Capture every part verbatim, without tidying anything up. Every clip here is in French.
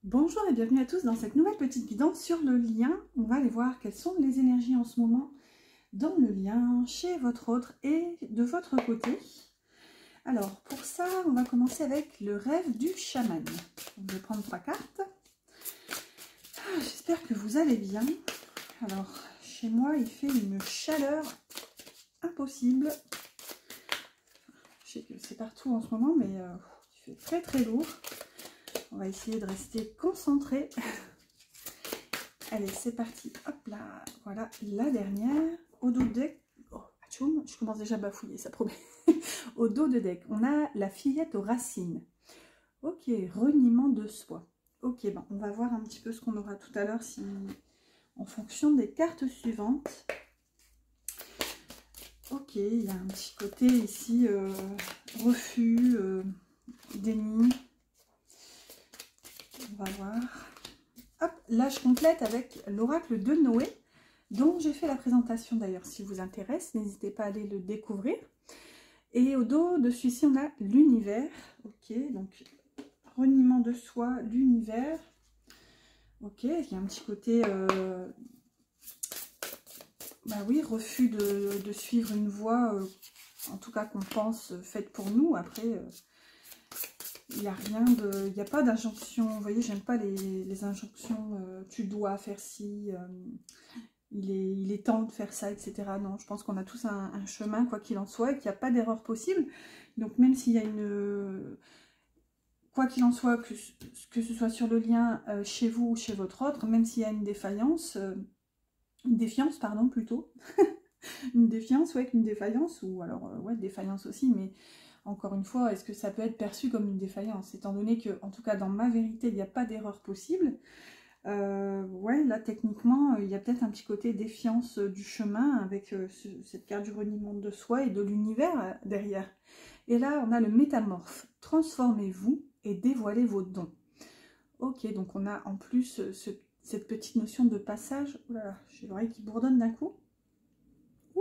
Bonjour et bienvenue à tous dans cette nouvelle petite guidance sur le lien. On va aller voir quelles sont les énergies en ce moment dans le lien, chez votre autre et de votre côté. Alors pour ça, on va commencer avec le rêve du chaman. Je vais prendre trois cartes. Ah, j'espère que vous allez bien. Alors chez moi, il fait une chaleur impossible. Je sais que c'est partout en ce moment, mais euh, il fait très très lourd. On va essayer de rester concentré. Allez, c'est parti. Hop là, voilà la dernière. Au dos de deck, oh, atchoum, je commence déjà à bafouiller, ça promet. Au dos de deck, on a la fillette aux racines. Ok, reniement de soi. Ok, bon, on va voir un petit peu ce qu'on aura tout à l'heure si, en fonction des cartes suivantes. Ok, il y a un petit côté ici, euh, refus, euh, déni. On va voir. Hop, là je complète avec l'oracle de Noé, dont j'ai fait la présentation d'ailleurs. Si vous intéresse, n'hésitez pas à aller le découvrir. Et au dos de celui-ci, on a l'univers. Ok, donc reniement de soi, l'univers. Ok, il y a un petit côté, euh, bah oui, refus de, de suivre une voie, euh, en tout cas qu'on pense faite pour nous. Après, euh, il n'y a rien de, il n'y a pas d'injonction. Vous voyez, j'aime pas les, les injonctions. Euh, tu dois faire ci. Euh, il est, il est temps de faire ça, et cetera. Non, je pense qu'on a tous un, un chemin, quoi qu'il en soit, et qu'il n'y a pas d'erreur possible. Donc même s'il y a une, quoi qu'il en soit, que, que ce soit sur le lien euh, chez vous ou chez votre autre, même s'il y a une défaillance, euh, une défiance, pardon, plutôt, une défiance, ouais, qu'une défaillance, ou alors, euh, ouais, défaillance aussi, mais encore une fois, est-ce que ça peut être perçu comme une défaillance? Étant donné que, en tout cas, dans ma vérité, il n'y a pas d'erreur possible. Euh, ouais, là, techniquement, il y a peut-être un petit côté défiance euh, du chemin avec euh, ce, cette carte du reniement de soi et de l'univers euh, derrière. Et là, on a le métamorphe. Transformez-vous et dévoilez vos dons. Ok, donc on a en plus euh, ce, cette petite notion de passage. Oh là là, j'ai l'oreille qui bourdonne d'un coup. Ouh.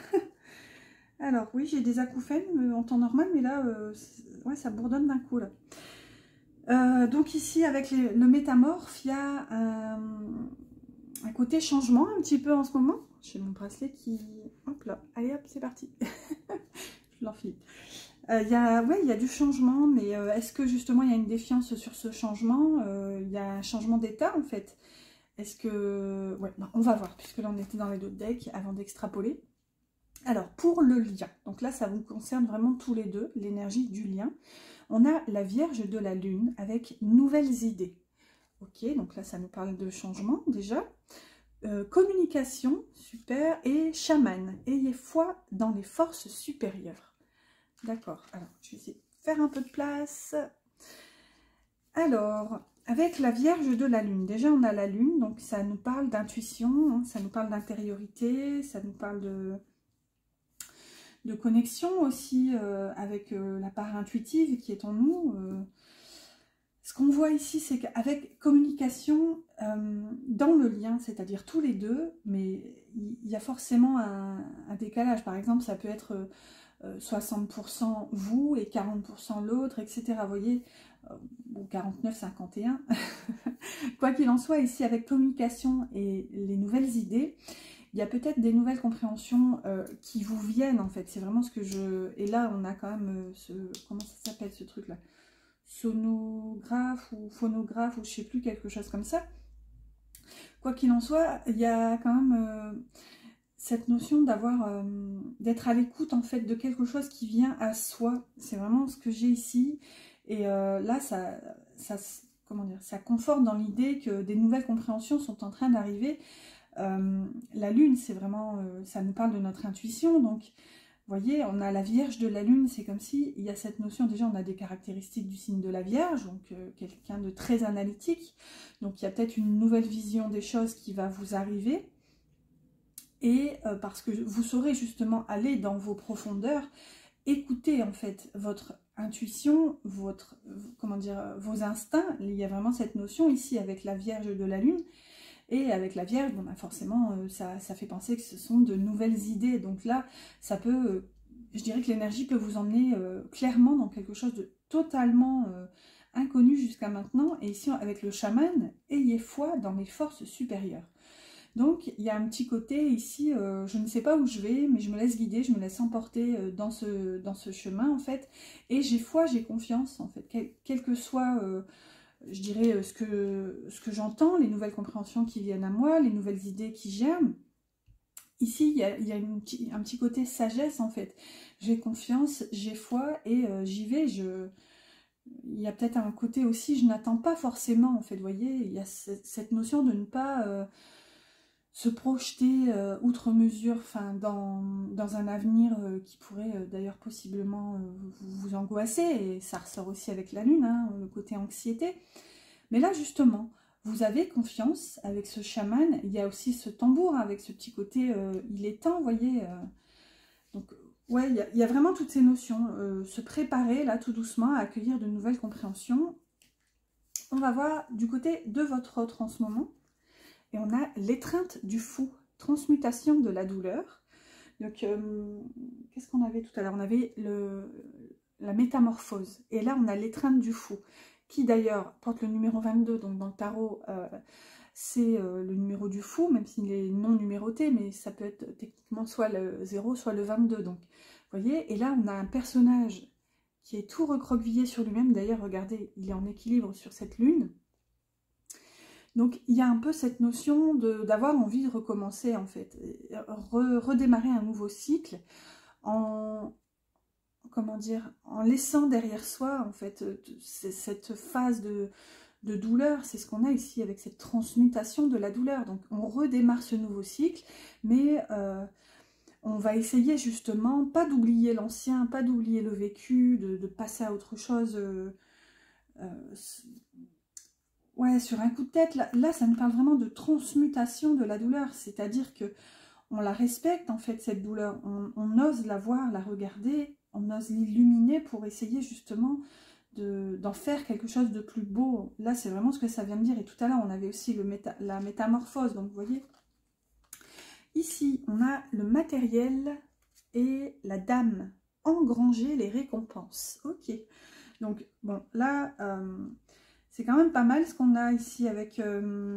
Alors oui, j'ai des acouphènes en temps normal, mais là, euh, ouais, ça bourdonne d'un coup là. Euh, donc ici, avec les, le métamorphe, il y a un, un côté changement un petit peu en ce moment. J'ai mon bracelet qui... Hop là, allez hop, c'est parti. Je l'enfile. Euh, il y a, ouais, il y a du changement, mais euh, est-ce que justement il y a une défiance sur ce changement? euh, Il y a un changement d'état en fait. Est-ce que... Ouais, non, on va voir, puisque là on était dans les deux decks avant d'extrapoler. Alors, pour le lien, donc là ça vous concerne vraiment tous les deux, l'énergie du lien. On a la Vierge de la Lune avec nouvelles idées. Ok, donc là ça nous parle de changement déjà. Euh, communication, super, et chaman, ayez foi dans les forces supérieures. D'accord, alors je vais essayer de faire un peu de place. Alors, avec la Vierge de la Lune, déjà on a la Lune, donc ça nous parle d'intuition, hein, ça nous parle d'intériorité, ça nous parle de... de connexion aussi euh, avec euh, la part intuitive qui est en nous. Euh. Ce qu'on voit ici, c'est qu'avec communication, euh, dans le lien, c'est-à-dire tous les deux, mais il y a forcément un, un décalage. Par exemple, ça peut être euh, soixante pour cent vous et quarante pour cent l'autre, et cetera. Vous voyez, euh, ou quarante-neuf cinquante et un. Quoi qu'il en soit, ici, avec communication et les nouvelles idées, il y a peut-être des nouvelles compréhensions euh, qui vous viennent en fait. C'est vraiment ce que je... Et là, on a quand même euh, ce... Comment ça s'appelle ce truc-là? Sonographe ou phonographe ou je sais plus, quelque chose comme ça. Quoi qu'il en soit, il y a quand même euh, cette notion d'avoir... Euh, d'être à l'écoute en fait de quelque chose qui vient à soi. C'est vraiment ce que j'ai ici. Et euh, là, ça... ça comment dire, ça conforte dans l'idée que des nouvelles compréhensions sont en train d'arriver. Euh, la Lune, c'est vraiment, euh, ça nous parle de notre intuition, donc vous voyez, on a la Vierge de la Lune, c'est comme si, il y a cette notion, déjà on a des caractéristiques du signe de la Vierge, donc euh, quelqu'un de très analytique, donc il y a peut-être une nouvelle vision des choses qui va vous arriver, et euh, parce que vous saurez justement aller dans vos profondeurs, écouter en fait votre intuition, votre, comment dire, vos instincts. Il y a vraiment cette notion ici avec la Vierge de la Lune. Et avec la Vierge, bon, bah forcément, euh, ça, ça fait penser que ce sont de nouvelles idées. Donc là, ça peut, euh, je dirais que l'énergie peut vous emmener euh, clairement dans quelque chose de totalement euh, inconnu jusqu'à maintenant. Et ici, avec le chaman, ayez foi dans les forces supérieures. Donc, il y a un petit côté ici, euh, je ne sais pas où je vais, mais je me laisse guider, je me laisse emporter euh, dans, ce, dans ce chemin, en fait. Et j'ai foi, j'ai confiance, en fait. Quel, quel que soit, euh, je dirais, ce que, ce que j'entends, les nouvelles compréhensions qui viennent à moi, les nouvelles idées qui germent. Ici, il y a, il y a une, un petit côté sagesse, en fait. J'ai confiance, j'ai foi et euh, j'y vais. Je... Il y a peut-être un côté aussi, je n'attends pas forcément, en fait. Vous voyez, il y a cette notion de ne pas... Euh, se projeter euh, outre mesure, enfin, dans, dans un avenir euh, qui pourrait euh, d'ailleurs possiblement euh, vous, vous angoisser, et ça ressort aussi avec la lune, hein, le côté anxiété. Mais là justement, vous avez confiance avec ce chaman, il y a aussi ce tambour, hein, avec ce petit côté, euh, il est temps, vous voyez, euh, donc ouais, il y, a, il y a vraiment toutes ces notions, euh, se préparer là tout doucement à accueillir de nouvelles compréhensions. On va voir du côté de votre autre en ce moment. Et on a l'étreinte du fou, transmutation de la douleur. Donc, euh, qu'est-ce qu'on avait tout à l'heure? On avait le, la métamorphose. Et là, on a l'étreinte du fou, qui d'ailleurs porte le numéro vingt-deux. Donc, dans le tarot, euh, c'est euh, le numéro du fou, même s'il est non numéroté, mais ça peut être techniquement soit le zéro, soit le vingt-deux. Donc, vous voyez, et là, on a un personnage qui est tout recroquevillé sur lui-même. D'ailleurs, regardez, il est en équilibre sur cette lune. Donc, il y a un peu cette notion d'avoir envie de recommencer, en fait, Re, redémarrer un nouveau cycle en, comment dire, en laissant derrière soi, en fait, cette phase de, de douleur. C'est ce qu'on a ici avec cette transmutation de la douleur. Donc, on redémarre ce nouveau cycle, mais euh, on va essayer justement, pas d'oublier l'ancien, pas d'oublier le vécu, de, de passer à autre chose. Euh, euh, Ouais, sur un coup de tête, là, là, ça nous parle vraiment de transmutation de la douleur, c'est-à-dire que on la respecte, en fait, cette douleur, on, on ose la voir, la regarder, on ose l'illuminer pour essayer justement d'en faire quelque chose de plus beau. Là, c'est vraiment ce que ça vient de dire, et tout à l'heure, on avait aussi le méta, la métamorphose, donc vous voyez, ici, on a le matériel et la dame, engranger les récompenses, ok, donc, bon, là... Euh, c'est quand même pas mal ce qu'on a ici avec euh,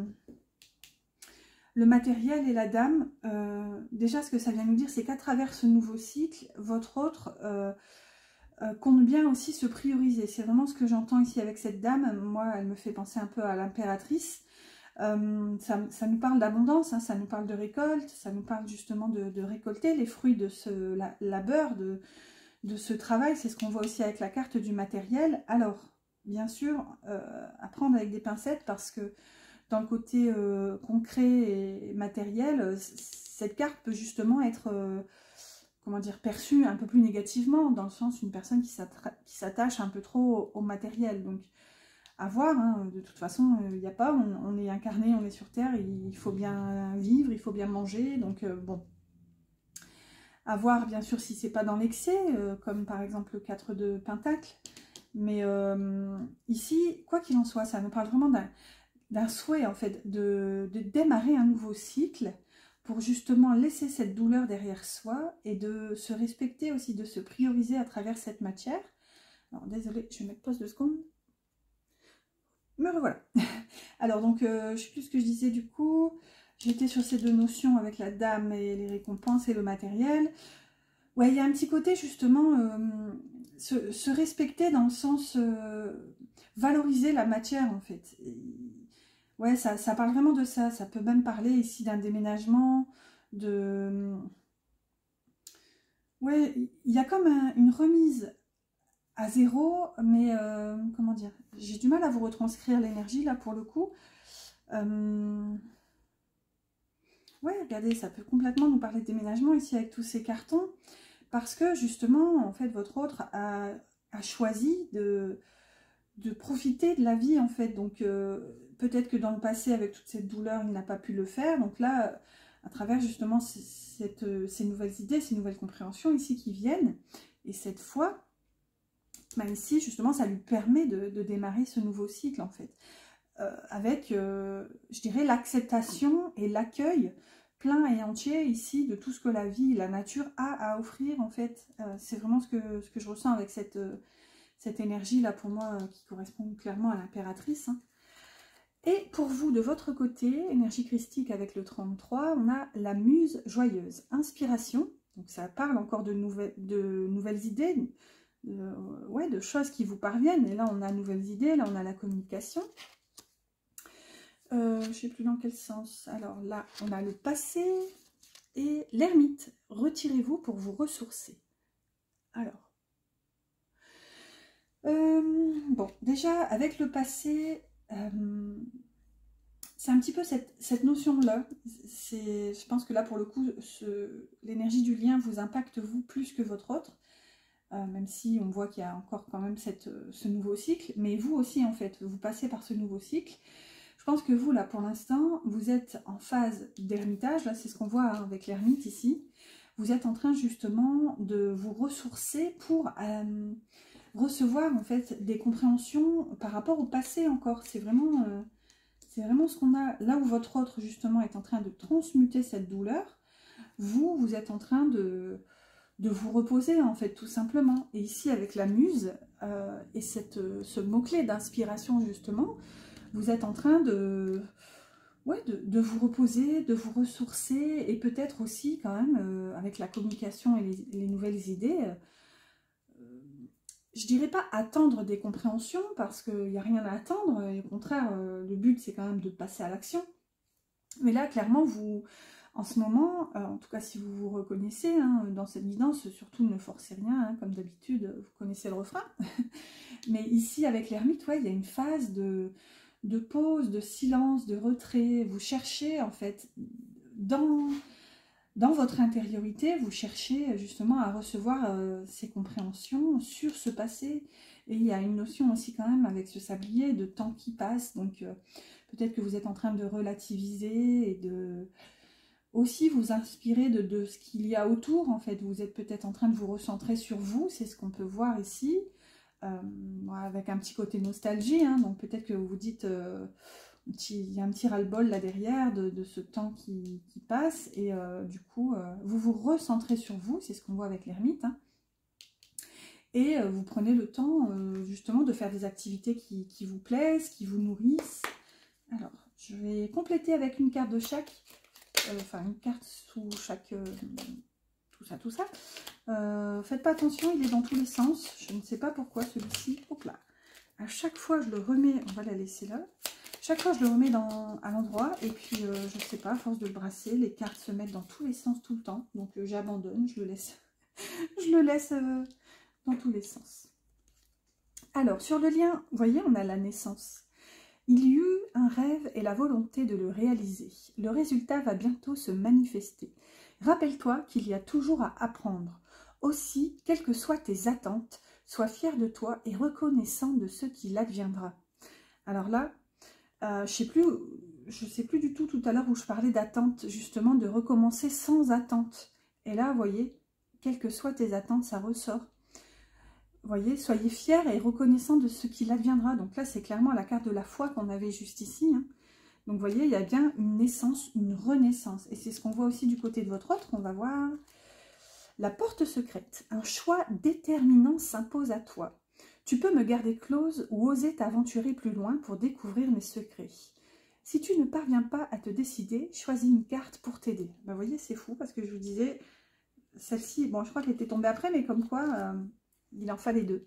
le matériel et la dame. Euh, déjà, ce que ça vient nous dire, c'est qu'à travers ce nouveau cycle, votre autre euh, euh, compte bien aussi se prioriser. C'est vraiment ce que j'entends ici avec cette dame. Moi, elle me fait penser un peu à l'impératrice. Euh, ça, ça nous parle d'abondance, hein, ça nous parle de récolte, ça nous parle justement de, de récolter les fruits de ce la, labeur, de, de ce travail. C'est ce qu'on voit aussi avec la carte du matériel. Alors... Bien sûr, euh, à prendre avec des pincettes parce que dans le côté euh, concret et matériel, cette carte peut justement être, euh, comment dire, perçue un peu plus négativement, dans le sens une personne qui s'attache un peu trop au, au matériel. Donc, à voir, hein, de toute façon, il euh, n'y a pas, on, on est incarné, on est sur Terre, il faut bien vivre, il faut bien manger, donc euh, bon. À voir, bien sûr, si c'est pas dans l'excès, euh, comme par exemple le quatre de Pentacle. Mais euh, ici, quoi qu'il en soit, ça nous parle vraiment d'un souhait, en fait, de, de démarrer un nouveau cycle pour justement laisser cette douleur derrière soi et de se respecter aussi, de se prioriser à travers cette matière. Alors, désolée, je vais mettre pause deux secondes. Me revoilà. Alors, donc, euh, je ne sais plus ce que je disais du coup. J'étais sur ces deux notions avec la dame et les récompenses et le matériel. Ouais, il y a un petit côté justement, euh, se, se respecter dans le sens euh, valoriser la matière en fait. Et, ouais, ça, ça parle vraiment de ça. Ça peut même parler ici d'un déménagement, de... Ouais, il y a comme un, une remise à zéro, mais euh, comment dire, j'ai du mal à vous retranscrire l'énergie là pour le coup. Euh... Ouais, regardez, ça peut complètement nous parler de déménagement ici avec tous ces cartons. Parce que justement, en fait, votre autre a, a choisi de, de profiter de la vie, en fait. Donc, euh, peut-être que dans le passé, avec toute cette douleur, il n'a pas pu le faire. Donc là, à travers justement cette, ces nouvelles idées, ces nouvelles compréhensions ici qui viennent, et cette fois, ben ici, justement, ça lui permet de, de démarrer ce nouveau cycle, en fait. Euh, avec, euh, je dirais, l'acceptation et l'accueil plein et entier ici de tout ce que la vie, la nature a à offrir en fait. Euh, c'est vraiment ce que, ce que je ressens avec cette, euh, cette énergie-là, pour moi, qui correspond clairement à l'impératrice. Hein. Et pour vous, de votre côté, énergie christique avec le trente-trois, on a la muse joyeuse. Inspiration, donc ça parle encore de nouvelles, de nouvelles idées, de, ouais, de choses qui vous parviennent. Et là, on a nouvelles idées, là, on a la communication. Euh, je ne sais plus dans quel sens. Alors là, on a le passé et l'ermite. Retirez-vous pour vous ressourcer. Alors, euh, bon, déjà, avec le passé... Euh, c'est un petit peu cette, cette notion-là. Je pense que là, pour le coup, l'énergie du lien vous impacte, vous, plus que votre autre. Euh, même si on voit qu'il y a encore quand même cette, ce nouveau cycle. Mais vous aussi, en fait, vous passez par ce nouveau cycle. Je pense que vous, là, pour l'instant, vous êtes en phase d'ermitage. Là, c'est ce qu'on voit hein, avec l'ermite ici. Vous êtes en train, justement, de vous ressourcer pour... Euh, recevoir en fait des compréhensions par rapport au passé encore. C'est vraiment, euh, c'est vraiment ce qu'on a là où votre autre justement est en train de transmuter cette douleur. Vous, vous êtes en train de, de vous reposer en fait tout simplement. Et ici avec la muse euh, et cette, ce mot-clé d'inspiration justement, vous êtes en train de, ouais, de, de vous reposer, de vous ressourcer et peut-être aussi quand même euh, avec la communication et les, les nouvelles idées. Euh, Je dirais pas attendre des compréhensions parce qu'il n'y a rien à attendre, et au contraire, euh, le but c'est quand même de passer à l'action. Mais là, clairement, vous, en ce moment, euh, en tout cas si vous vous reconnaissez hein, dans cette guidance, surtout ne forcez rien, hein, comme d'habitude, vous connaissez le refrain. Mais ici, avec l'ermite, ouais, il y a une phase de, de pause, de silence, de retrait. Vous cherchez en fait dans... Dans votre intériorité, vous cherchez justement à recevoir euh, ces compréhensions sur ce passé. Et il y a une notion aussi quand même avec ce sablier de temps qui passe. Donc euh, peut-être que vous êtes en train de relativiser et de aussi vous inspirer de, de ce qu'il y a autour. En fait, vous êtes peut-être en train de vous recentrer sur vous. C'est ce qu'on peut voir ici. Euh, avec un petit côté nostalgie. Hein, donc peut-être que vous vous dites... Euh, il y a un petit ras-le-bol là derrière de, de ce temps qui, qui passe et euh, du coup euh, vous vous recentrez sur vous, c'est ce qu'on voit avec l'ermite hein, et euh, vous prenez le temps euh, justement de faire des activités qui, qui vous plaisent, qui vous nourrissent. Alors je vais compléter avec une carte de chaque, euh, enfin une carte sous chaque, euh, tout ça, tout ça. Euh, faites pas attention, il est dans tous les sens, je ne sais pas pourquoi celui-ci, hop là. À chaque fois je le remets, on va la laisser là. Chaque fois, je le remets dans, à l'endroit et puis, euh, je ne sais pas, à force de le brasser, les cartes se mettent dans tous les sens tout le temps. Donc, euh, j'abandonne, je le laisse, je le laisse euh, dans tous les sens. Alors, sur le lien, vous voyez, on a la naissance. Il y eut un rêve et la volonté de le réaliser. Le résultat va bientôt se manifester. Rappelle-toi qu'il y a toujours à apprendre. Aussi, quelles que soient tes attentes, sois fier de toi et reconnaissant de ce qu'il adviendra. Alors là, Euh, je sais plus, je sais plus du tout tout à l'heure où je parlais d'attente, justement, de recommencer sans attente. Et là, vous voyez, quelles que soient tes attentes, ça ressort. Vous voyez, soyez fiers et reconnaissants de ce qu'il adviendra. Donc là, c'est clairement la carte de la foi qu'on avait juste ici. Hein. Donc, vous voyez, il y a bien une naissance, une renaissance. Et c'est ce qu'on voit aussi du côté de votre autre. On va voir la porte secrète. Un choix déterminant s'impose à toi. Tu peux me garder close ou oser t'aventurer plus loin pour découvrir mes secrets. Si tu ne parviens pas à te décider, choisis une carte pour t'aider. Ben, vous voyez, c'est fou parce que je vous disais, celle-ci, bon, je crois qu'elle était tombée après, mais comme quoi, euh, il en fallait deux.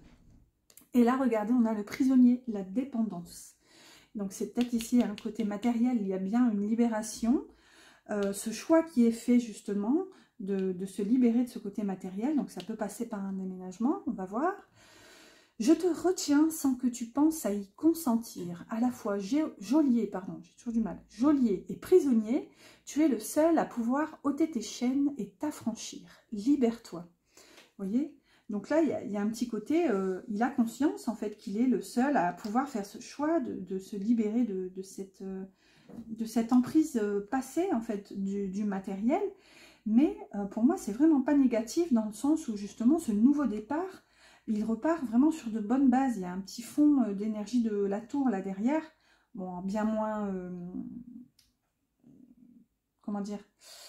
Et là, regardez, on a le prisonnier, la dépendance. Donc, c'est peut-être ici un côté matériel, il y a bien une libération. Euh, ce choix qui est fait justement de, de se libérer de ce côté matériel, donc ça peut passer par un déménagement, on va voir. Je te retiens sans que tu penses à y consentir. À la fois geôlier, pardon, j'ai toujours du mal, geôlier et prisonnier, tu es le seul à pouvoir ôter tes chaînes et t'affranchir. Libère-toi. Vous voyez? Donc là, il y, a, il y a un petit côté, euh, il a conscience en fait qu'il est le seul à pouvoir faire ce choix de, de se libérer de, de, cette, euh, de cette emprise euh, passée en fait du, du matériel. Mais euh, pour moi, c'est vraiment pas négatif dans le sens où justement ce nouveau départ, il repart vraiment sur de bonnes bases. Il y a un petit fond d'énergie de la tour là derrière. Bon, bien moins... Euh, comment dire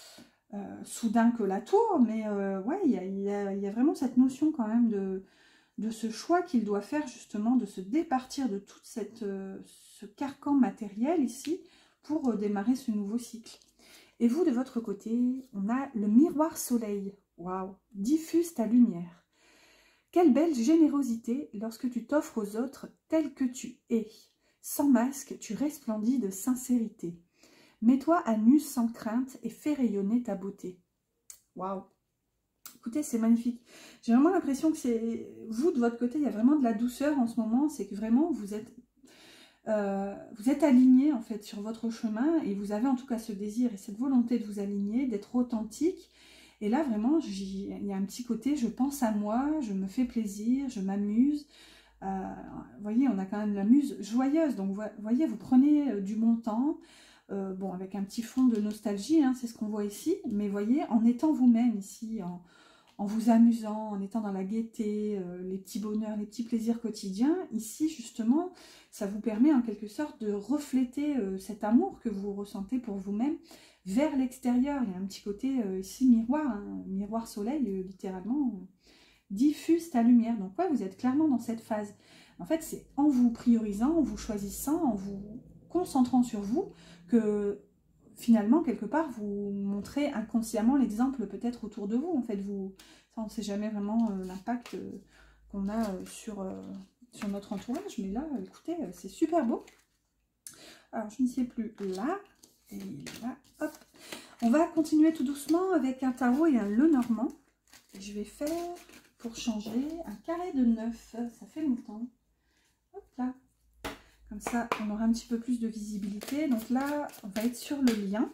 euh, soudain que la tour. Mais euh, ouais, il y, a, il, y a, il y a vraiment cette notion quand même de, de ce choix qu'il doit faire justement, de se départir de tout cette, euh, ce carcan matériel ici pour euh, démarrer ce nouveau cycle. Et vous, de votre côté, on a le miroir soleil. Waouh! Diffuse ta lumière. Quelle belle générosité lorsque tu t'offres aux autres tel que tu es. Sans masque, tu resplendis de sincérité. Mets-toi à nu sans crainte et fais rayonner ta beauté. Waouh! Écoutez, c'est magnifique. J'ai vraiment l'impression que c'est... Vous, de votre côté, il y a vraiment de la douceur en ce moment. C'est que vraiment, vous êtes... Euh, vous êtes aligné en fait sur votre chemin et vous avez en tout cas ce désir et cette volonté de vous aligner, d'être authentique. Et là vraiment, il y a un petit côté, je pense à moi, je me fais plaisir, je m'amuse. Euh, vous voyez, on a quand même la muse joyeuse. Donc vous voyez, vous prenez du bon temps, euh, bon avec un petit fond de nostalgie, hein, c'est ce qu'on voit ici. Mais vous voyez, en étant vous-même ici, en, en vous amusant, en étant dans la gaieté, euh, les petits bonheurs, les petits plaisirs quotidiens, ici justement, ça vous permet en quelque sorte de refléter euh, cet amour que vous ressentez pour vous-même vers l'extérieur. Il y a un petit côté euh, ici miroir, hein, miroir soleil, euh, littéralement, euh, diffuse ta lumière. Donc ouais, vous êtes clairement dans cette phase. En fait, c'est en vous priorisant, en vous choisissant, en vous concentrant sur vous, que finalement, quelque part, vous montrez inconsciemment l'exemple peut-être autour de vous. En fait, vous, ça, on ne sait jamais vraiment euh, l'impact euh, qu'on a euh, sur... Euh, sur notre entourage, mais là, écoutez, c'est super beau. Alors, je ne sais plus là, et là, hop. On va continuer tout doucement avec un tarot et un Lenormand. Je vais faire, pour changer, un carré de neuf, ça fait longtemps. Hop là. Comme ça, on aura un petit peu plus de visibilité. Donc là, on va être sur le lien.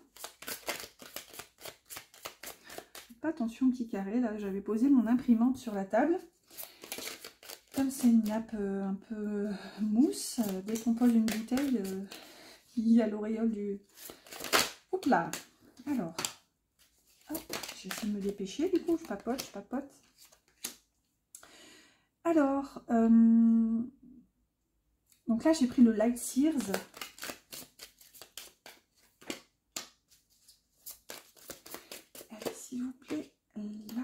Pas attention, petit carré, là, j'avais posé mon imprimante sur la table. Comme c'est une nappe euh, un peu mousse, euh, dès qu'on pose une bouteille, euh, il y a l'auréole du... Oups là. Alors, j'essaie de me dépêcher, du coup, je papote, je papote. Alors, euh, donc là, j'ai pris le Light Sears. Allez, s'il vous plaît, là.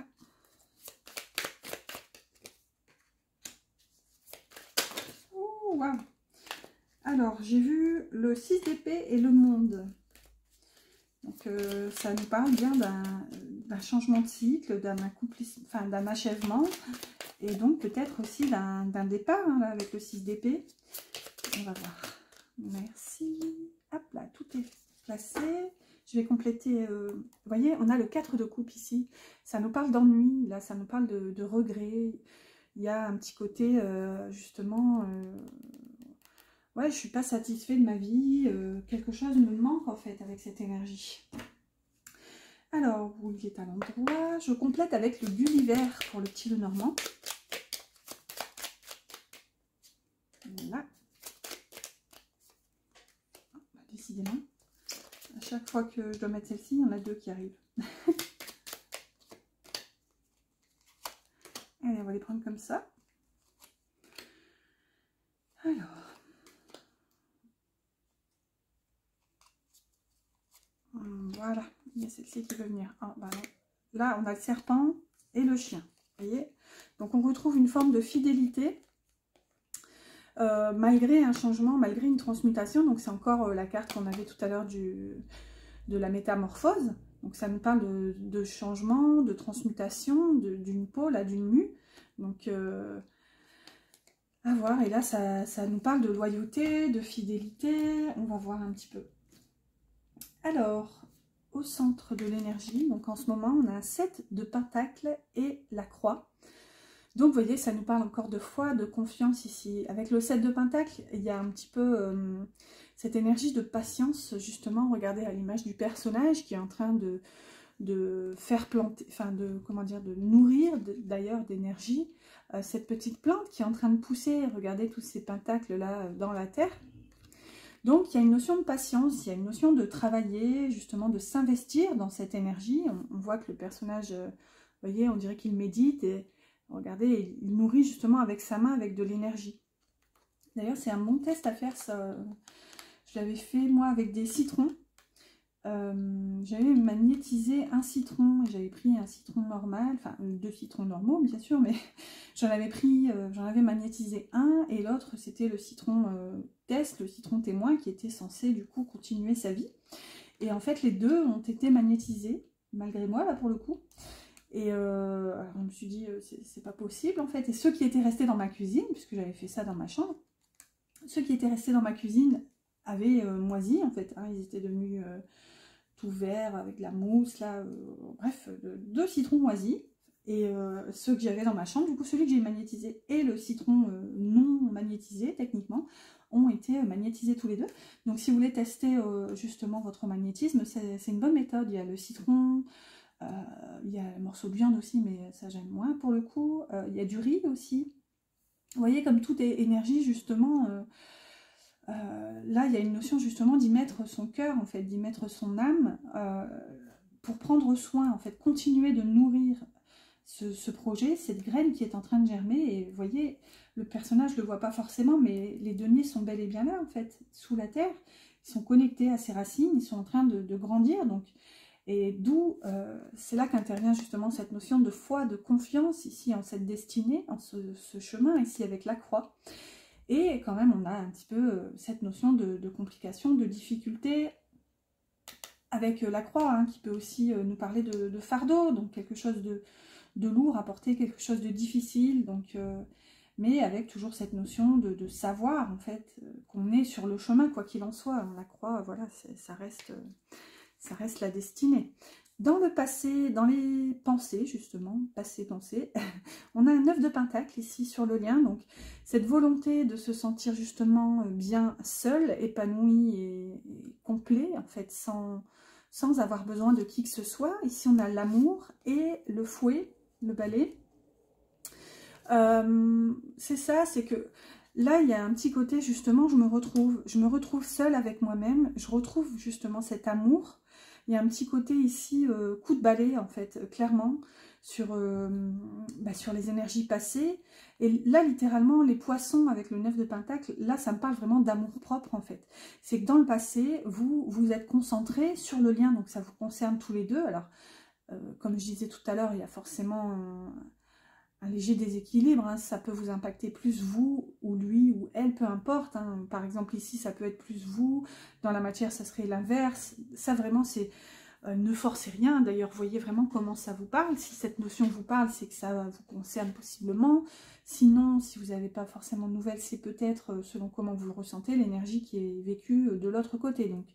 Wow. Alors, j'ai vu le six d'épée et le monde. Donc, euh, ça nous parle bien d'un changement de cycle, d'un accomplissement, enfin, d'un achèvement. Et donc, peut-être aussi d'un départ, hein, là, avec le six d'épée. On va voir. Merci. Hop là, tout est placé. Je vais compléter. Euh, vous voyez, on a le quatre de coupe ici. Ça nous parle d'ennui. Là, ça nous parle de, de regret. Il y a un petit côté, euh, justement, euh, ouais, je suis pas satisfait de ma vie, euh, quelque chose me manque en fait avec cette énergie. Alors, vous il est à l'endroit, je complète avec le Gulliver pour le petit Lenormand. Voilà. Bah, décidément, à chaque fois que je dois mettre celle-ci, il y en a deux qui arrivent. Allez, on va les prendre comme ça. Alors, voilà, il y a celle-ci qui veut venir. Ah, bah non. Là, on a le serpent et le chien. Vous voyez? Donc, on retrouve une forme de fidélité euh, malgré un changement, malgré une transmutation. Donc, c'est encore euh, la carte qu'on avait tout à l'heure de la métamorphose. Donc, ça nous parle de, de changement, de transmutation, d'une pôle à d'une mue. Donc, euh, à voir. Et là, ça, ça nous parle de loyauté, de fidélité. On va voir un petit peu. Alors, au centre de l'énergie, donc en ce moment, on a un sept de pentacles et la croix. Donc, vous voyez, ça nous parle encore de foi, de confiance ici. Avec le sept de pentacles, il y a un petit peu euh, cette énergie de patience, justement. Regardez à l'image du personnage qui est en train de, de faire planter, enfin, de, comment dire, de nourrir d'ailleurs d'énergie euh, cette petite plante qui est en train de pousser. Regardez tous ces pentacles-là dans la terre. Donc, il y a une notion de patience, il y a une notion de travailler, justement, de s'investir dans cette énergie. On, on voit que le personnage, euh, vous voyez, on dirait qu'il médite et regardez, il nourrit justement avec sa main, avec de l'énergie. D'ailleurs, c'est un bon test à faire, ça. Je l'avais fait, moi, avec des citrons. euh, j'avais magnétisé un citron, et j'avais pris un citron normal, enfin deux citrons normaux bien sûr, mais j'en avais pris, euh, j'en avais magnétisé un, et l'autre c'était le citron euh, test, le citron témoin, qui était censé du coup continuer sa vie. Et en fait les deux ont été magnétisés, malgré moi là pour le coup. Et euh, alors je me suis dit, euh, c'est pas possible en fait. Et ceux qui étaient restés dans ma cuisine, puisque j'avais fait ça dans ma chambre, ceux qui étaient restés dans ma cuisine avaient euh, moisi en fait. Hein, ils étaient devenus euh, tout verts avec de la mousse, là. Euh, bref, de, deux citrons moisis. Et euh, ceux que j'avais dans ma chambre, du coup celui que j'ai magnétisé et le citron euh, non magnétisé techniquement, ont été magnétisés tous les deux. Donc si vous voulez tester euh, justement votre magnétisme, c'est une bonne méthode. Il y a le citron... Euh, il y a un morceau de viande aussi, mais ça j'aime moins pour le coup. Euh, il y a du riz aussi. Vous voyez, comme toute énergie, justement, euh, euh, là il y a une notion justement d'y mettre son cœur, en fait, d'y mettre son âme, euh, pour prendre soin, en fait, continuer de nourrir ce, ce projet, cette graine qui est en train de germer. Et vous voyez, le personnage ne le voit pas forcément, mais les deniers sont bel et bien là, en fait, sous la terre. Ils sont connectés à ses racines, ils sont en train de, de grandir, donc... Et d'où, euh, c'est là qu'intervient justement cette notion de foi, de confiance ici en cette destinée, en ce, ce chemin ici avec la croix. Et quand même, on a un petit peu euh, cette notion de, de complication, de difficulté avec euh, la croix, hein, qui peut aussi euh, nous parler de, de fardeau, donc quelque chose de, de lourd à porter, quelque chose de difficile, donc... Euh, mais avec toujours cette notion de, de savoir, en fait, euh, qu'on est sur le chemin, quoi qu'il en soit. La croix, voilà, ça reste... Euh, ça reste la destinée. Dans le passé, dans les pensées, justement, passé-pensée, on a un neuf de pentacle ici sur le lien. Donc, cette volonté de se sentir justement bien seul, épanoui et, et complet, en fait, sans, sans avoir besoin de qui que ce soit. Ici, on a l'amour et le fouet, le balai. Euh, c'est ça, c'est que... Là, il y a un petit côté, justement, je me retrouve, je me retrouve seule avec moi-même. Je retrouve justement cet amour. Il y a un petit côté ici, euh, coup de balai, en fait, euh, clairement, sur, euh, bah, sur les énergies passées. Et là, littéralement, les poissons avec le neuf de pentacle, là, ça me parle vraiment d'amour propre, en fait. C'est que dans le passé, vous vous êtes concentrés sur le lien, donc ça vous concerne tous les deux. Alors, euh, comme je disais tout à l'heure, il y a forcément... Un, un léger déséquilibre, hein, ça peut vous impacter plus vous ou lui ou elle, peu importe, hein. Par exemple ici ça peut être plus vous, dans la matière ça serait l'inverse, ça vraiment c'est, euh, ne forcez rien, d'ailleurs voyez vraiment comment ça vous parle, si cette notion vous parle c'est que ça vous concerne possiblement, sinon si vous n'avez pas forcément de nouvelles c'est peut-être selon comment vous le ressentez, l'énergie qui est vécue de l'autre côté, donc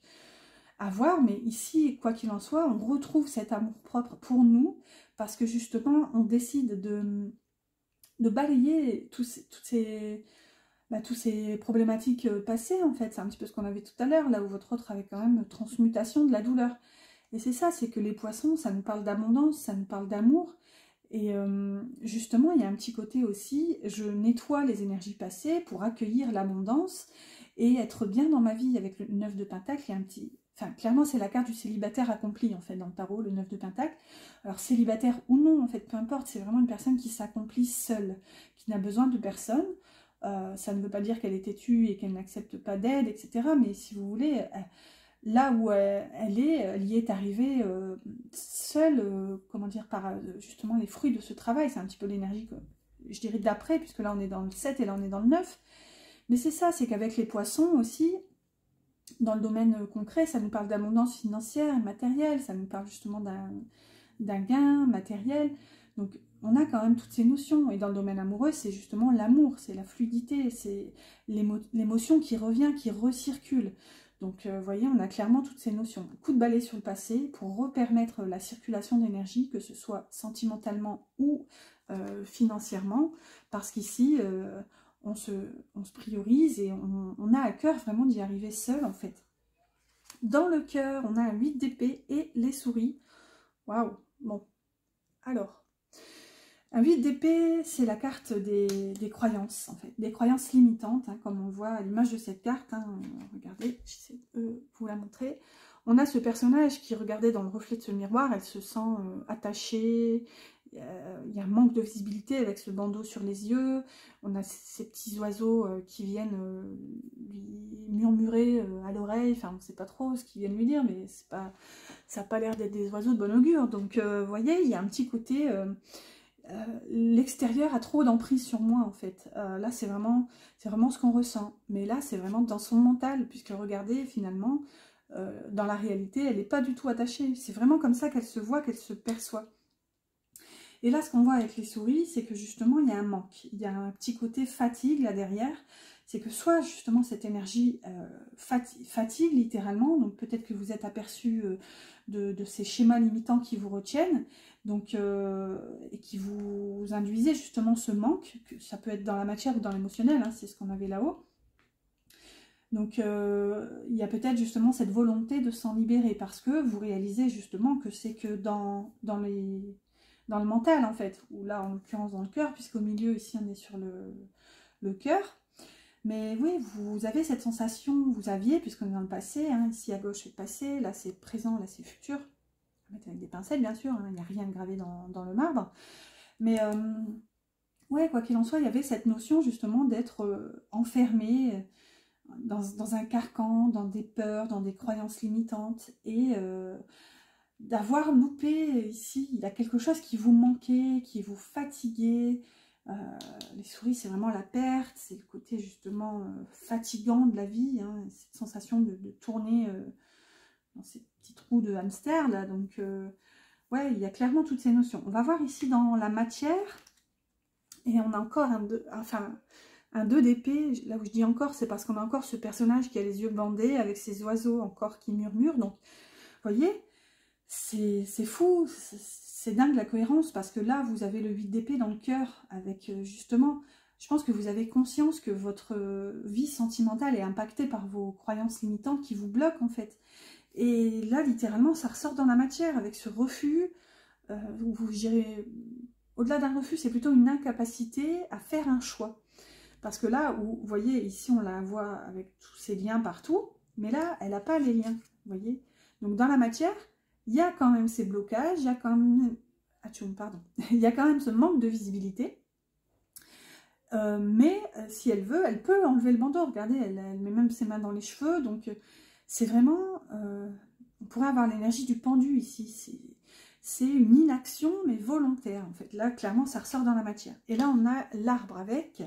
à voir, mais ici, quoi qu'il en soit, on retrouve cet amour propre pour nous, parce que justement, on décide de, de balayer tous ces, toutes ces, bah, toutes ces problématiques passées, en fait. C'est un petit peu ce qu'on avait tout à l'heure, là où votre autre avait quand même transmutation de la douleur. Et c'est ça, c'est que les poissons, ça nous parle d'abondance, ça nous parle d'amour, et euh, justement, il y a un petit côté aussi, je nettoie les énergies passées pour accueillir l'abondance, et être bien dans ma vie. Avec le neuf de pentacle, il y a un petit... Enfin, clairement, c'est la carte du célibataire accompli, en fait, dans le tarot, le neuf de pentacle. Alors, célibataire ou non, en fait, peu importe, c'est vraiment une personne qui s'accomplit seule, qui n'a besoin de personne. Euh, ça ne veut pas dire qu'elle est têtue et qu'elle n'accepte pas d'aide, et cetera. Mais si vous voulez, euh, là où elle, elle est, elle y est arrivée euh, seule, euh, comment dire, par euh, justement les fruits de ce travail. C'est un petit peu l'énergie, je dirais, d'après, puisque là, on est dans le sept et là, on est dans le neuf. Mais c'est ça, c'est qu'avec les poissons aussi... Dans le domaine concret, ça nous parle d'abondance financière et matérielle, ça nous parle justement d'un gain matériel. Donc, on a quand même toutes ces notions. Et dans le domaine amoureux, c'est justement l'amour, c'est la fluidité, c'est l'émotion qui revient, qui recircule. Donc, vous euh, voyez, on a clairement toutes ces notions. Coup de balai sur le passé pour repermettre la circulation d'énergie, que ce soit sentimentalement ou euh, financièrement. Parce qu'ici... Euh, On se, on se priorise et on, on a à cœur vraiment d'y arriver seul en fait. Dans le cœur, on a un huit d'épée et les souris. Waouh. Bon, alors, un huit d'épée, c'est la carte des, des croyances en fait, des croyances limitantes, hein, comme on voit à l'image de cette carte. Hein. Regardez, j'essaie de vous la montrer. On a ce personnage qui regardait dans le reflet de ce miroir, elle se sent euh, attachée, il y a un manque de visibilité avec ce bandeau sur les yeux. On a ces petits oiseaux qui viennent lui murmurer à l'oreille. Enfin, on ne sait pas trop ce qu'ils viennent lui dire, mais c'est pas, ça n'a pas l'air d'être des oiseaux de bon augure. Donc, vous voyez, il y a un petit côté... Euh, euh, l'extérieur a trop d'emprise sur moi, en fait. Euh, là, c'est vraiment, c'est vraiment ce qu'on ressent. Mais là, c'est vraiment dans son mental, puisque regardez, finalement, euh, dans la réalité, elle n'est pas du tout attachée. C'est vraiment comme ça qu'elle se voit, qu'elle se perçoit. Et là, ce qu'on voit avec les souris, c'est que justement, il y a un manque. Il y a un petit côté fatigue là derrière. C'est que soit justement cette énergie euh, fatigue, fatigue littéralement, donc peut-être que vous êtes aperçu euh, de, de ces schémas limitants qui vous retiennent, donc, euh, et qui vous induisez justement ce manque, que ça peut être dans la matière ou dans l'émotionnel, hein, c'est ce qu'on avait là-haut. Donc euh, il y a peut-être justement cette volonté de s'en libérer, parce que vous réalisez justement que c'est que dans, dans les... dans le mental en fait, ou là en l'occurrence dans le cœur, puisqu'au milieu ici on est sur le, le cœur. Mais oui, vous avez cette sensation, vous aviez, puisqu'on est dans le passé, hein, ici à gauche c'est passé, là c'est présent, là c'est futur. On va mettre avec des pincettes bien sûr, hein, il n'y a rien de gravé dans, dans le marbre. Mais euh, ouais, quoi qu'il en soit, il y avait cette notion justement d'être euh, enfermé dans, dans un carcan, dans des peurs, dans des croyances limitantes, et... Euh, d'avoir loupé ici, il y a quelque chose qui vous manquait, qui vous fatiguait. Euh, les souris, c'est vraiment la perte, c'est le côté justement euh, fatigant de la vie, hein, cette sensation de, de tourner euh, dans ces petits trous de hamster là. Donc, euh, ouais, il y a clairement toutes ces notions. On va voir ici dans la matière, et on a encore un deux, enfin, un deux d'épée. Là où je dis encore, c'est parce qu'on a encore ce personnage qui a les yeux bandés, avec ses oiseaux encore qui murmurent. Donc, vous voyez, c'est fou, c'est dingue la cohérence, parce que là, vous avez le huit d'épée dans le cœur, avec justement, je pense que vous avez conscience que votre vie sentimentale est impactée par vos croyances limitantes qui vous bloquent en fait. Et là, littéralement, ça ressort dans la matière, avec ce refus, euh, vous, vous direz, au-delà d'un refus, c'est plutôt une incapacité à faire un choix. Parce que là, où, vous voyez, ici, on la voit avec tous ces liens partout, mais là, elle n'a pas les liens, vous voyez. Donc, dans la matière, il y a quand même ces blocages, il y a quand même, pardon, il y a quand même ce manque de visibilité. Euh, mais euh, si elle veut, elle peut enlever le bandeau. Regardez, elle, elle met même ses mains dans les cheveux. Donc euh, c'est vraiment, euh, on pourrait avoir l'énergie du pendu ici. C'est une inaction, mais volontaire en fait. Là, clairement, ça ressort dans la matière. Et là, on a l'arbre avec.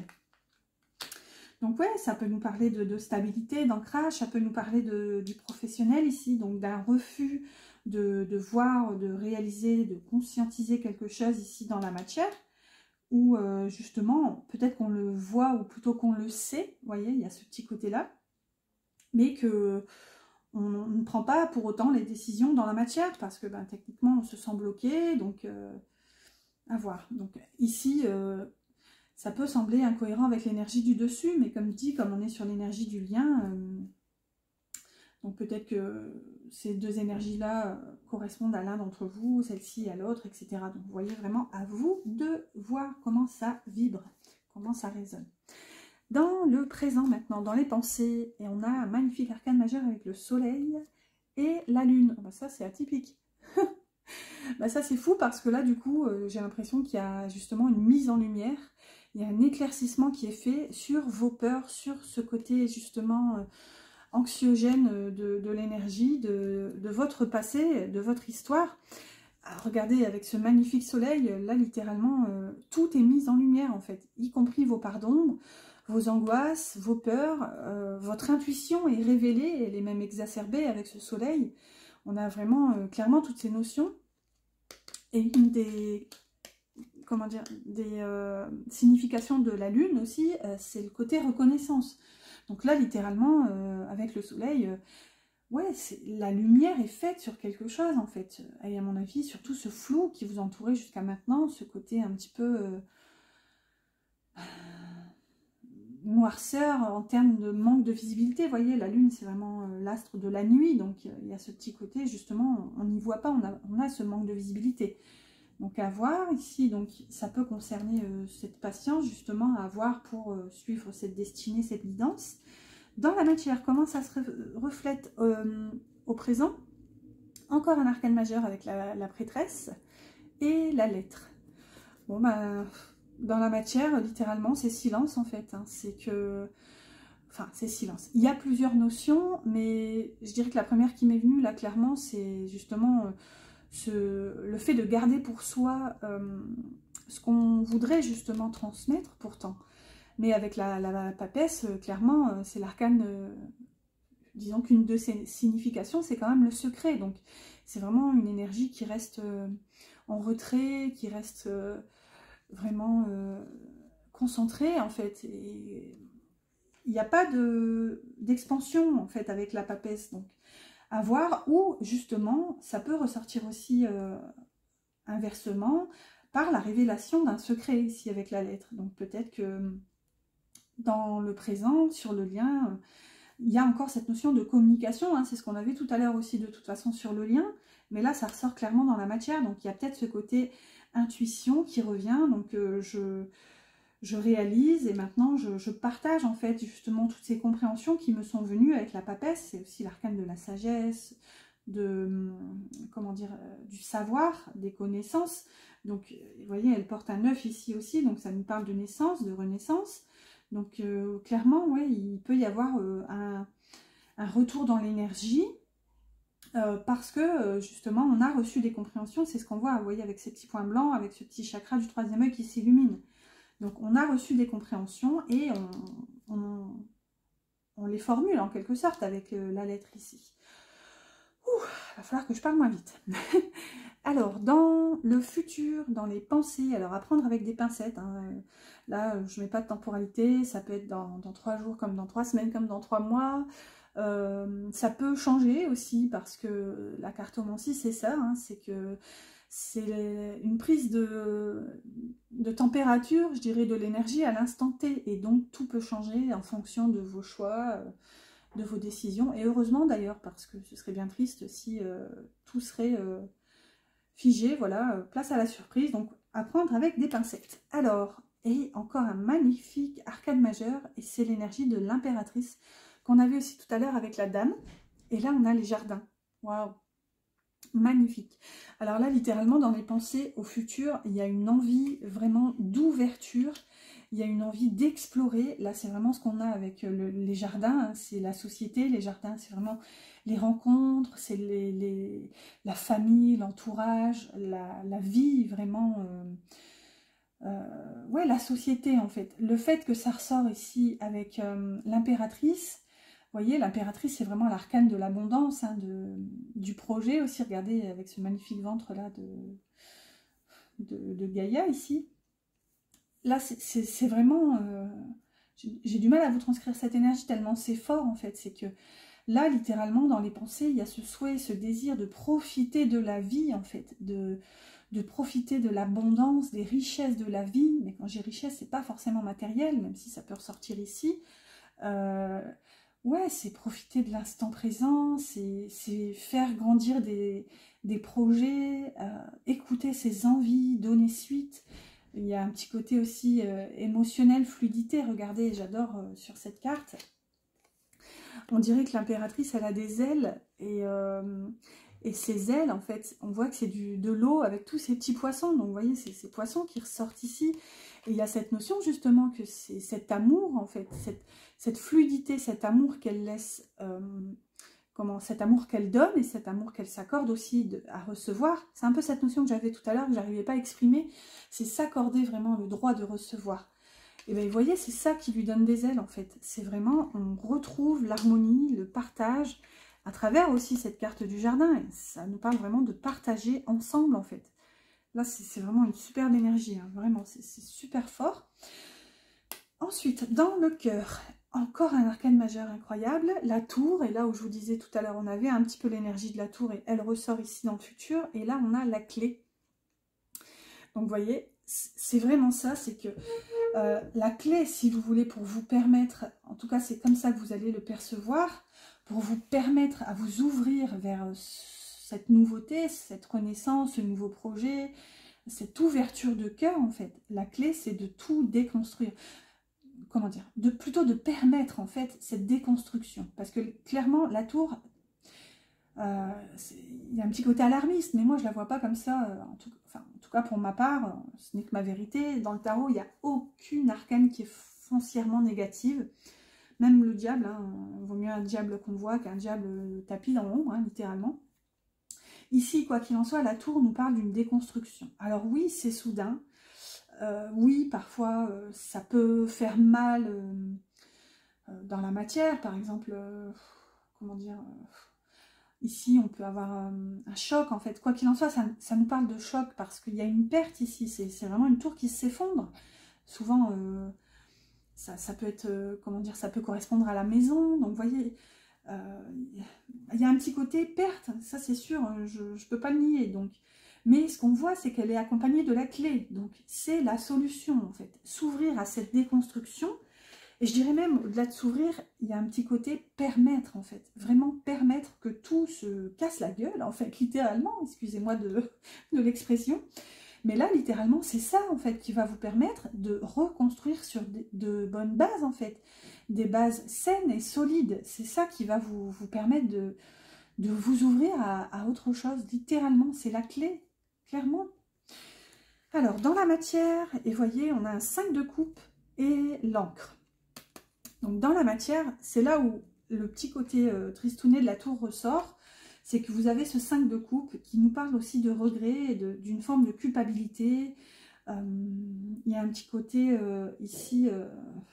Donc ouais, ça peut nous parler de, de stabilité, d'ancrage. Ça peut nous parler de, du professionnel ici, donc d'un refus De, de voir, de réaliser, de conscientiser quelque chose ici dans la matière, ou euh, justement, peut-être qu'on le voit, ou plutôt qu'on le sait, vous voyez, il y a ce petit côté-là, mais que on, on ne prend pas pour autant les décisions dans la matière, parce que ben, techniquement, on se sent bloqué, donc euh, à voir. Donc ici, euh, ça peut sembler incohérent avec l'énergie du dessus, mais comme dit, comme on est sur l'énergie du lien, euh, donc peut-être que ces deux énergies-là correspondent à l'un d'entre vous, celle-ci à l'autre, et cetera. Donc vous voyez vraiment à vous de voir comment ça vibre, comment ça résonne. Dans le présent maintenant, dans les pensées, et on a un magnifique arcane majeur avec le soleil et la lune. Ben ça c'est atypique. Ben ça c'est fou parce que là du coup euh, j'ai l'impression qu'il y a justement une mise en lumière, il y a un éclaircissement qui est fait sur vos peurs, sur ce côté justement... Euh, anxiogène de, de l'énergie, de, de votre passé, de votre histoire. Alors, regardez, avec ce magnifique soleil, là, littéralement, euh, tout est mis en lumière, en fait, y compris vos parts d'ombre, vos angoisses, vos peurs, euh, votre intuition est révélée, elle est même exacerbée avec ce soleil. On a vraiment, euh, clairement, toutes ces notions. Et une des... comment dire, des euh, significations de la lune aussi, euh, c'est le côté reconnaissance. Donc là, littéralement, euh, avec le soleil, euh, ouais, la lumière est faite sur quelque chose, en fait. Et à mon avis, surtout ce flou qui vous entourait jusqu'à maintenant, ce côté un petit peu euh, noirceur en termes de manque de visibilité. Vous voyez, la lune, c'est vraiment euh, l'astre de la nuit, donc euh, il y a ce petit côté, justement, on n'y voit pas, on a, on a ce manque de visibilité. Donc à voir ici, donc ça peut concerner euh, cette patience justement à voir pour euh, suivre cette destinée, cette guidance. Dans la matière, comment ça se reflète euh, au présent? Encore un arcane majeur avec la, la prêtresse et la lettre. Bon, ben, dans la matière, littéralement, c'est silence, en fait. Hein. C'est que... Enfin, c'est silence. Il y a plusieurs notions, mais je dirais que la première qui m'est venue, là, clairement, c'est justement... Euh, Ce, le fait de garder pour soi euh, ce qu'on voudrait justement transmettre pourtant. Mais avec la, la, la papesse, euh, clairement, euh, c'est l'arcane, euh, disons qu'une de ses significations, c'est quand même le secret. Donc c'est vraiment une énergie qui reste euh, en retrait, qui reste euh, vraiment euh, concentrée en fait. Et il n'y a pas d'expansion en fait avec la papesse. Donc à voir, ou justement, ça peut ressortir aussi euh, inversement par la révélation d'un secret ici avec la lettre. Donc peut-être que dans le présent, sur le lien, il y a encore cette notion de communication, hein, c'est ce qu'on avait tout à l'heure aussi de toute façon sur le lien, mais là ça ressort clairement dans la matière, donc il y a peut-être ce côté intuition qui revient, donc euh, je... je réalise et maintenant je, je partage en fait justement toutes ces compréhensions qui me sont venues avec la papesse. C'est aussi l'arcane de la sagesse, de comment dire, du savoir, des connaissances. Donc vous voyez, elle porte un œuf ici aussi, donc ça nous parle de naissance, de renaissance. Donc euh, clairement, ouais, il peut y avoir euh, un, un retour dans l'énergie. Euh, parce que euh, justement on a reçu des compréhensions, c'est ce qu'on voit, vous voyez, avec ces petits points blancs, avec ce petit chakra du troisième œil qui s'illumine. Donc on a reçu des compréhensions et on, on, on les formule en quelque sorte avec euh, la lettre ici. Ouh, il va falloir que je parle moins vite. Alors, dans le futur, dans les pensées, alors à prendre avec des pincettes, hein, là je ne mets pas de temporalité, ça peut être dans, dans trois jours comme dans trois semaines comme dans trois mois. Euh, ça peut changer aussi parce que la cartomancie c'est ça, hein, c'est que c'est une prise de, de température, je dirais, de l'énergie à l'instant T. Et donc, tout peut changer en fonction de vos choix, de vos décisions. Et heureusement d'ailleurs, parce que ce serait bien triste si euh, tout serait euh, figé. Voilà, place à la surprise. Donc, à prendre avec des pincettes. Alors, et encore un magnifique arcane majeur. Et c'est l'énergie de l'impératrice qu'on avait aussi tout à l'heure avec la dame. Et là, on a les jardins. Waouh! Magnifique. Alors là, littéralement, dans les pensées au futur, il y a une envie vraiment d'ouverture, il y a une envie d'explorer. Là, c'est vraiment ce qu'on a avec le, les jardins, hein. C'est la société, les jardins, c'est vraiment les rencontres, c'est les, les, la famille, l'entourage, la, la vie, vraiment... Euh, euh, ouais, la société, en fait. Le fait que ça ressort ici avec euh, l'impératrice... Vous voyez, l'impératrice, c'est vraiment l'arcane de l'abondance, hein, de, du projet aussi. Regardez, avec ce magnifique ventre-là de, de, de Gaïa, ici. Là, c'est vraiment... Euh, j'ai du mal à vous transcrire cette énergie tellement c'est fort, en fait. C'est que là, littéralement, dans les pensées, il y a ce souhait, ce désir de profiter de la vie, en fait. De, de profiter de l'abondance, des richesses de la vie. Mais quand j'ai richesse, c'est pas forcément matériel, même si ça peut ressortir ici. Euh... Ouais, c'est profiter de l'instant présent, c'est faire grandir des, des projets, euh, écouter ses envies, donner suite. Il y a un petit côté aussi euh, émotionnel, fluidité. Regardez, j'adore euh, sur cette carte. On dirait que l'impératrice, elle a des ailes et, euh, et ces ailes, en fait, on voit que c'est de l'eau avec tous ces petits poissons. Donc, vous voyez, c'est ces poissons qui ressortent ici. Et il y a cette notion, justement, que c'est cet amour, en fait, cette, cette fluidité, cet amour qu'elle laisse, euh, comment, cet amour qu'elle donne et cet amour qu'elle s'accorde aussi de, à recevoir. C'est un peu cette notion que j'avais tout à l'heure, que je n'arrivais pas à exprimer. C'est s'accorder vraiment le droit de recevoir. Et bien, vous voyez, c'est ça qui lui donne des ailes, en fait. C'est vraiment, on retrouve l'harmonie, le partage, à travers aussi cette carte du jardin. Et ça nous parle vraiment de partager ensemble, en fait. Là, c'est vraiment une superbe énergie, hein. Vraiment, c'est super fort. Ensuite, dans le cœur, encore un arcane majeur incroyable, la tour. Et là où je vous disais tout à l'heure, on avait un petit peu l'énergie de la tour et elle ressort ici dans le futur. Et là, on a la clé. Donc, vous voyez, c'est vraiment ça, c'est que euh, la clé, si vous voulez, pour vous permettre, en tout cas, c'est comme ça que vous allez le percevoir, pour vous permettre à vous ouvrir vers cette nouveauté, cette renaissance, ce nouveau projet, cette ouverture de cœur, en fait. La clé, c'est de tout déconstruire. Comment dire, de, plutôt de permettre, en fait, cette déconstruction. Parce que, clairement, la tour, euh, il y a un petit côté alarmiste, mais moi, je la vois pas comme ça. Euh, en, tout, enfin, en tout cas pour ma part, ce n'est que ma vérité, dans le tarot, il n'y a aucune arcane qui est foncièrement négative. Même le diable, hein, vaut mieux un diable qu'on voit qu'un diable tapis dans l'ombre, hein, littéralement. Ici, quoi qu'il en soit, la tour nous parle d'une déconstruction. Alors oui, c'est soudain. Euh, oui, parfois, euh, ça peut faire mal euh, euh, dans la matière. Par exemple, euh, comment dire... Euh, ici, on peut avoir euh, un choc, en fait. Quoi qu'il en soit, ça, ça nous parle de choc parce qu'il y a une perte ici. C'est vraiment une tour qui s'effondre. Souvent, euh, ça, ça peut être, euh, comment dire, ça peut correspondre à la maison. Donc, vous voyez... Euh, il y a un petit côté perte, ça c'est sûr, je ne peux pas le nier. Donc. Mais ce qu'on voit, c'est qu'elle est accompagnée de la clé. Donc c'est la solution en fait. S'ouvrir à cette déconstruction. Et je dirais même, au-delà de s'ouvrir, il y a un petit côté permettre en fait. Vraiment permettre que tout se casse la gueule, en fait, littéralement, excusez-moi de, de l'expression. Mais là, littéralement, c'est ça, en fait, qui va vous permettre de reconstruire sur de, de bonnes bases, en fait. Des bases saines et solides. C'est ça qui va vous, vous permettre de, de vous ouvrir à, à autre chose. Littéralement, c'est la clé, clairement. Alors, dans la matière, et voyez, on a un cinq de coupe et l'encre. Donc, dans la matière, c'est là où le petit côté euh, tristounet de la tour ressort. C'est que vous avez ce cinq de coupe qui nous parle aussi de regret et d'une forme de culpabilité. Euh, il y a un petit côté euh, ici, euh,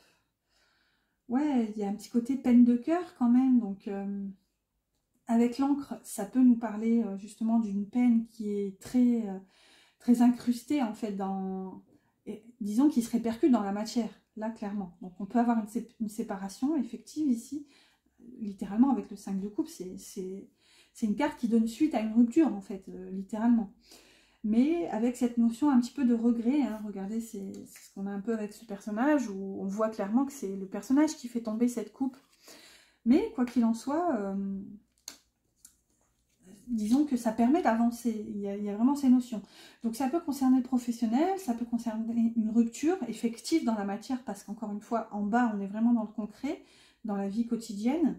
ouais, il y a un petit côté peine de cœur quand même. Donc, euh, avec l'encre, ça peut nous parler euh, justement d'une peine qui est très, euh, très incrustée en fait dans, et, disons, qui se répercute dans la matière, là clairement. Donc, on peut avoir une, sé une séparation effective ici, littéralement avec le cinq de coupe, c'est... C'est une carte qui donne suite à une rupture, en fait, euh, littéralement. Mais avec cette notion un petit peu de regret, hein, regardez, c'est ce qu'on a un peu avec ce personnage, où on voit clairement que c'est le personnage qui fait tomber cette coupe. Mais, quoi qu'il en soit, euh, disons que ça permet d'avancer, il, il y a vraiment ces notions. Donc ça peut concerner le professionnel, ça peut concerner une rupture effective dans la matière, parce qu'encore une fois, en bas, on est vraiment dans le concret, dans la vie quotidienne.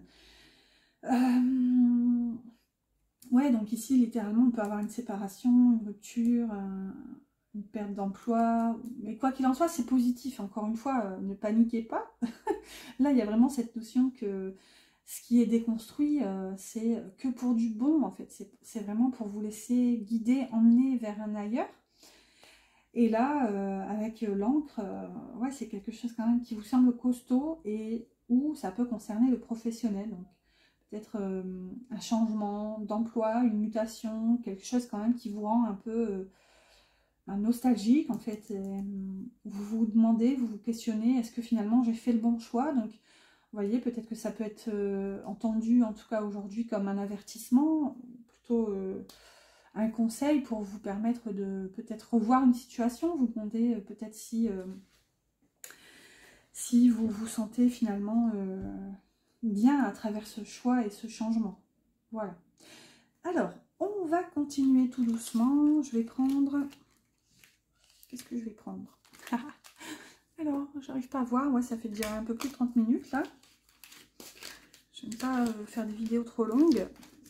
Euh... Ouais, donc ici, littéralement, on peut avoir une séparation, une rupture, un, une perte d'emploi. Mais quoi qu'il en soit, c'est positif. Encore une fois, euh, ne paniquez pas. Là, il y a vraiment cette notion que ce qui est déconstruit, euh, c'est que pour du bon, en fait. C'est vraiment pour vous laisser guider, emmener vers un ailleurs. Et là, euh, avec l'encre, euh, ouais, c'est quelque chose quand même qui vous semble costaud et où ça peut concerner le professionnel. Donc, peut-être euh, un changement d'emploi, une mutation, quelque chose quand même qui vous rend un peu euh, nostalgique en fait. Et, euh, vous vous demandez, vous vous questionnez, est-ce que finalement j'ai fait le bon choix? Donc vous voyez, peut-être que ça peut être euh, entendu en tout cas aujourd'hui comme un avertissement, plutôt euh, un conseil pour vous permettre de peut-être revoir une situation, vous demandez euh, peut-être si, euh, si vous vous sentez finalement... Euh, bien à travers ce choix et ce changement. Voilà. Alors, on va continuer tout doucement. Je vais prendre... Qu'est-ce que je vais prendre? Alors, j'arrive pas à voir. Moi, ça fait déjà un peu plus de trente minutes, là. Je n'aime pas faire des vidéos trop longues.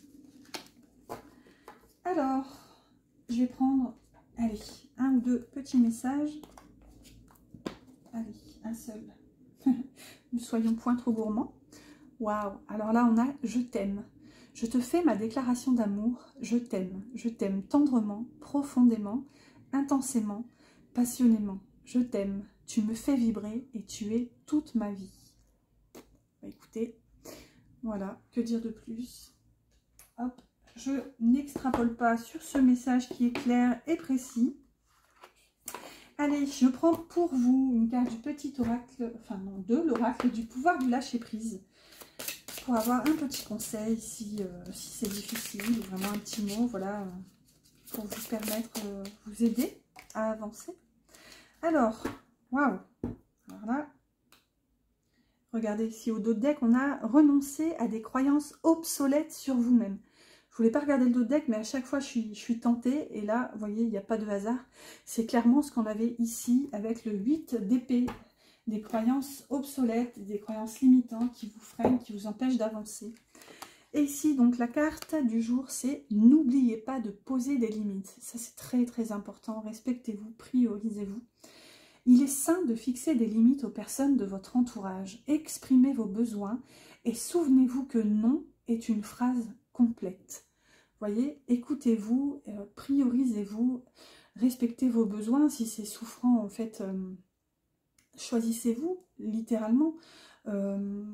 Alors, je vais prendre, allez, un ou deux petits messages. Allez, un seul. Ne soyons point trop gourmands. Waouh, alors là on a « Je t'aime ». Je te fais ma déclaration d'amour, je t'aime. Je t'aime tendrement, profondément, intensément, passionnément. Je t'aime, tu me fais vibrer et tu es toute ma vie. Bah, écoutez, voilà, que dire de plus? Hop, je n'extrapole pas sur ce message qui est clair et précis. Allez, je prends pour vous une carte du petit oracle, enfin non, de l'oracle du pouvoir du lâcher-prise. Pour avoir un petit conseil, si, euh, si c'est difficile, ou vraiment un petit mot, voilà, euh, pour vous permettre, euh, vous aider à avancer. Alors, waouh, alors là, regardez, ici au dos de deck, on a renoncé à des croyances obsolètes sur vous-même. Je voulais pas regarder le dos de deck, mais à chaque fois, je suis, je suis tentée, et là, vous voyez, il n'y a pas de hasard. C'est clairement ce qu'on avait ici, avec le huit d'épée. Des croyances obsolètes, des croyances limitantes qui vous freinent, qui vous empêchent d'avancer. Et ici, donc, la carte du jour, c'est « N'oubliez pas de poser des limites ». Ça, c'est très, très important. Respectez-vous, priorisez-vous. Il est sain de fixer des limites aux personnes de votre entourage. Exprimez vos besoins et souvenez-vous que « non » est une phrase complète. Voyez, écoutez-vous, euh, priorisez-vous, respectez vos besoins. Si c'est souffrant, en fait, euh, choisissez-vous, littéralement. Euh,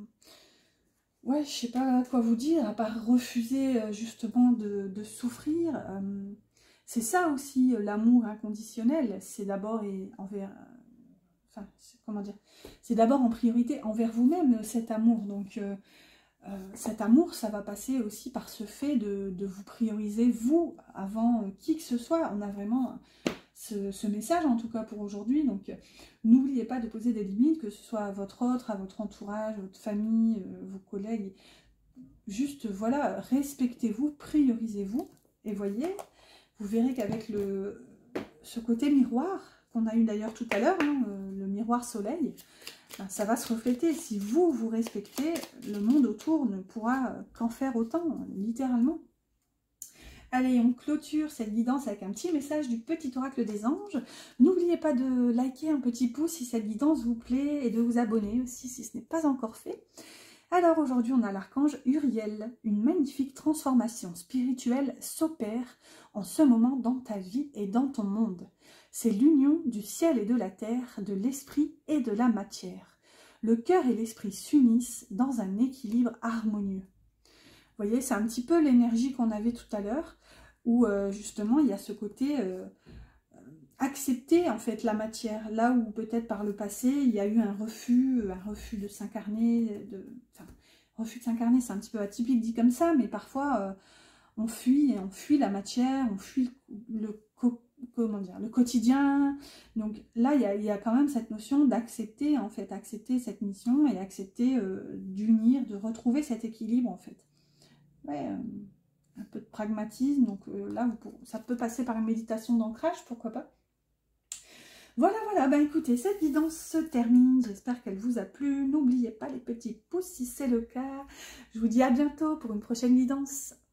ouais, je sais pas quoi vous dire, à part refuser euh, justement de, de souffrir. Euh, c'est ça aussi, euh, l'amour inconditionnel. C'est d'abord et envers... Enfin, comment dire, c'est d'abord en priorité envers vous-même, cet amour. Donc, euh, euh, cet amour, ça va passer aussi par ce fait de, de vous prioriser, vous, avant euh, qui que ce soit. On a vraiment ce, ce message, en tout cas pour aujourd'hui. Donc, euh, n'oubliez pas de poser des limites, que ce soit à votre autre, à votre entourage, à votre famille, euh, vos collègues. Juste, voilà, respectez-vous, priorisez-vous. Et voyez, vous verrez qu'avec le ce côté miroir, qu'on a eu d'ailleurs tout à l'heure, hein, le miroir soleil, ben, ça va se refléter. Si vous, vous respectez, le monde autour ne pourra qu'en faire autant, littéralement. Allez, on clôture cette guidance avec un petit message du petit oracle des anges. N'oubliez pas de liker un petit pouce si cette guidance vous plaît et de vous abonner aussi si ce n'est pas encore fait. Alors aujourd'hui, on a l'archange Uriel. Une magnifique transformation spirituelle s'opère en ce moment dans ta vie et dans ton monde. C'est l'union du ciel et de la terre, de l'esprit et de la matière. Le cœur et l'esprit s'unissent dans un équilibre harmonieux. Vous voyez, c'est un petit peu l'énergie qu'on avait tout à l'heure, où euh, justement il y a ce côté euh, accepter en fait la matière, là où peut-être par le passé il y a eu un refus, un refus de s'incarner, de... enfin, refus de s'incarner c'est un petit peu atypique dit comme ça, mais parfois euh, on fuit, on fuit la matière, on fuit le, co comment dire, le quotidien. Donc là il y a, il y a quand même cette notion d'accepter en fait, accepter cette mission et accepter euh, d'unir, de retrouver cet équilibre en fait. Ouais, euh, un peu de pragmatisme, donc euh, là vous, ça peut passer par une méditation d'ancrage, pourquoi pas. Voilà, voilà, ben écoutez, cette guidance se termine, j'espère qu'elle vous a plu. N'oubliez pas les petits pouces si c'est le cas. Je vous dis à bientôt pour une prochaine guidance.